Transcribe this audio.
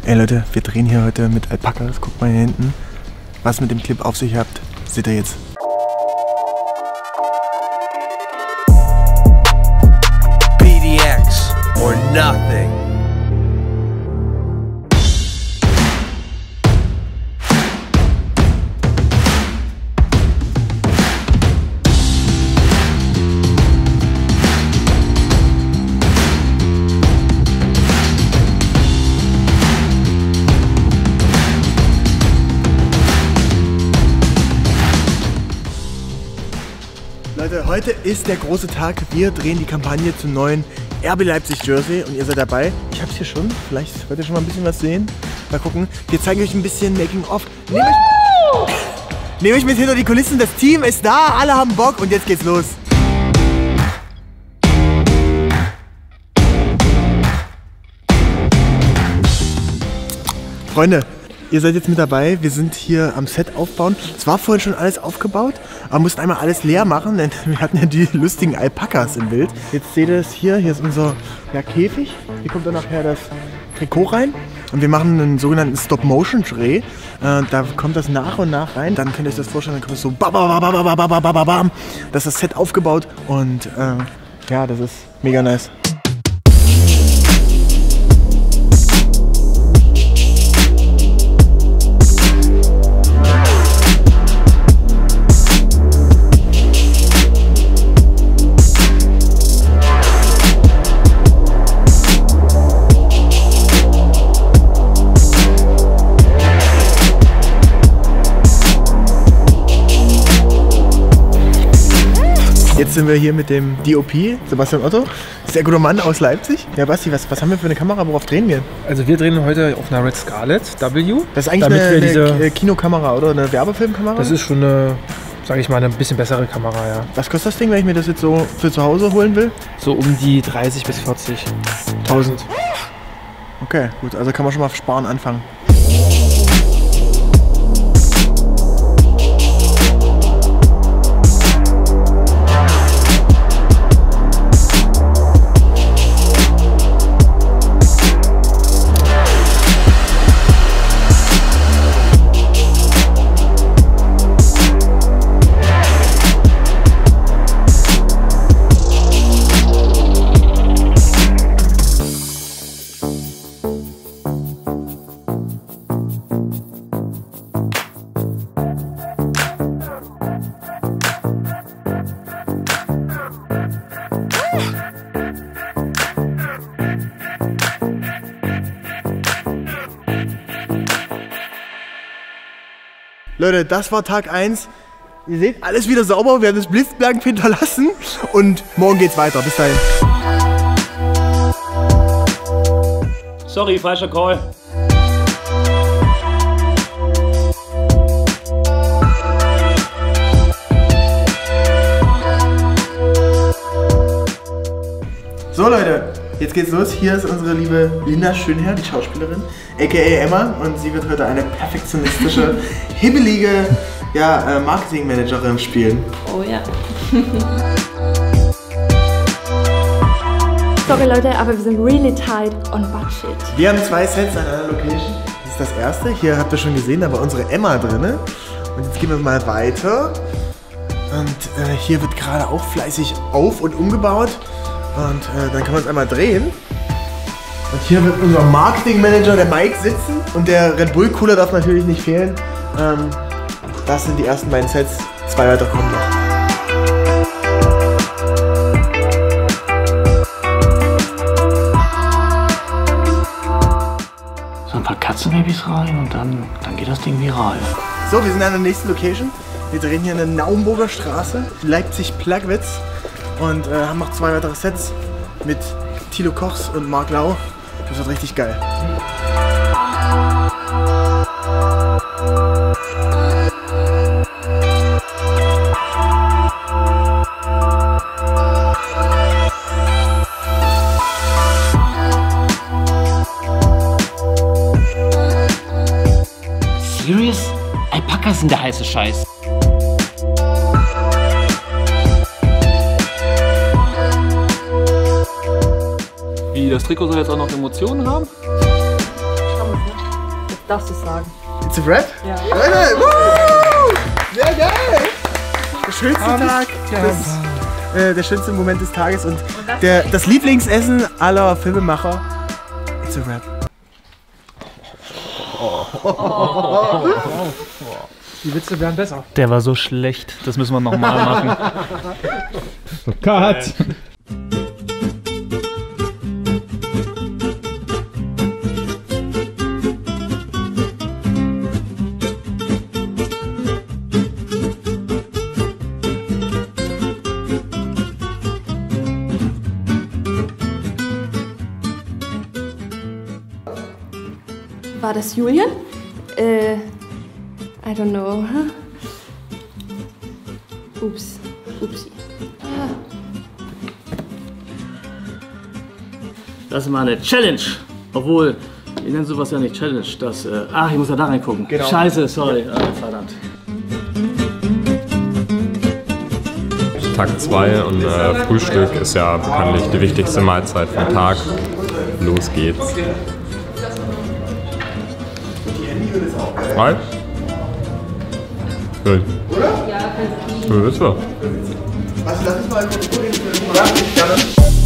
Ey Leute, wir drehen hier heute mit Alpakas. Guckt mal hier hinten. Was mit dem Clip auf sich habt, seht ihr jetzt. PDX or nothing. Leute, heute ist der große Tag. Wir drehen die Kampagne zum neuen RB Leipzig Jersey und ihr seid dabei. Ich hab's hier schon. Vielleicht wollt ihr schon mal ein bisschen was sehen. Mal gucken. Wir zeigen euch ein bisschen Making-of. Nehmt euch mit hinter die Kulissen. Das Team ist da. Alle haben Bock und jetzt geht's los. Freunde, ihr seid jetzt mit dabei. Wir sind hier am Set aufbauen. Es war vorhin schon alles aufgebaut, aber mussten einmal alles leer machen, denn wir hatten ja die lustigen Alpakas im Bild. Jetzt seht ihr es hier. Hier ist unser Käfig. Hier kommt dann nachher das Trikot rein. Und wir machen einen sogenannten Stop-Motion-Dreh. Da kommt das nach und nach rein. Dann könnt ihr euch das vorstellen, dann kommt es so bam. Das ist das Set aufgebaut und ja, das ist mega nice. Jetzt sind wir hier mit dem DOP, Sebastian Otto, sehr guter Mann aus Leipzig. Ja Basti, was haben wir für eine Kamera, worauf drehen wir? Also wir drehen heute auf einer Red Scarlett W. Das ist eigentlich eine Kinokamera oder eine Werbefilmkamera? Das ist schon eine, sage ich mal, eine bisschen bessere Kamera, ja. Was kostet das Ding, wenn ich mir das jetzt so für zu Hause holen will? So um die 30 bis 40.000. Okay, gut, also kann man schon mal sparen anfangen. Leute, das war Tag 1. Ihr seht, alles wieder sauber. Wir haben das blitzblank hinterlassen. Und morgen geht's weiter. Bis dahin. Sorry, falscher Call. So Leute, jetzt geht's los. Hier ist unsere liebe Linda Schönherr, die Schauspielerin, aka Emma, und sie wird heute eine perfektionistische, hibbelige Marketingmanagerin spielen. Oh ja. Sorry Leute, aber wir sind really tight on budget. Wir haben 2 Sets an einer Location. Das ist das erste. Hier habt ihr schon gesehen, da war unsere Emma drin. Und jetzt gehen wir mal weiter. Und hier wird gerade auch fleißig auf- und umgebaut. Und dann können wir uns einmal drehen. Und hier wird unser Marketingmanager, der Mike, sitzen. Und der Red Bull Cooler darf natürlich nicht fehlen. Das sind die ersten beiden Sets. 2 weitere kommen noch. So ein paar Katzenbabys rein und dann geht das Ding viral. So, wir sind an der nächsten Location. Wir drehen hier in der Naumburger Straße, Leipzig-Plagwitz. Und haben noch 2 weitere Sets mit Thilo Kochs und Marc Lau. Das wird richtig geil. Serious? Alpakas sind der heiße Scheiß. Wie, das Trikot soll jetzt auch noch Emotionen haben? Ich glaube nicht. darfst du sagen. It's a Rap? Ja. Leute, woo! Sehr geil! Der schönste Tag, der schönste Moment des Tages und das Lieblingsessen aller Filmemacher. It's a Rap. Die Witze wären besser. Der war so schlecht, das müssen wir nochmal machen. Cut! War das Julian? I don't know. Ups. Upsi. Das ist mal eine Challenge. Obwohl, wir nennen sowas ja nicht Challenge. Das, ich muss ja da reingucken. Genau. Scheiße, sorry. Verdammt. Tag 2 und Frühstück ist ja bekanntlich die wichtigste Mahlzeit vom Tag. Los geht's. Hi. Schön. Ja, ist so. Also lass uns mal gucken. Ja, gerne.